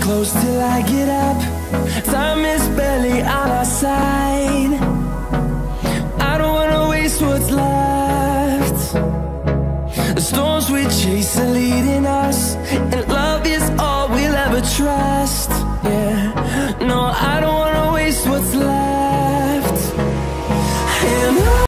close till I get up. Time is barely on our side. I don't wanna waste what's left. The storms we chase are leading us, and love is all we'll ever trust. Yeah.